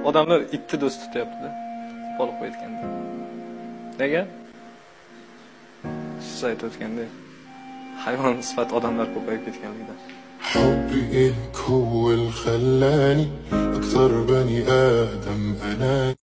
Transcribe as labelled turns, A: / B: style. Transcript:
A: odamlar itni do'st tutyapti-da. Olib qo'yayotganda. Nega? Siz aytayotganda hayvon sifat odamlar ko'payib ketganligidan.
B: حبي إلك هو اللي خلاني أكثر بني آدم أنا